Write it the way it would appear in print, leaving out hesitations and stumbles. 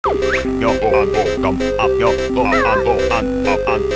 Yo and go, come up, yo, go and go and up and.